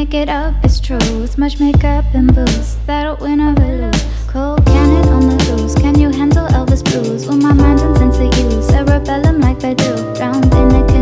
make it up, it's true. It's much makeup and booze that'll win or lose. Cold cannon on the loose. Can you handle Elvis blues? Well, my mind's intense to use cerebellum like Badu. Drowned in a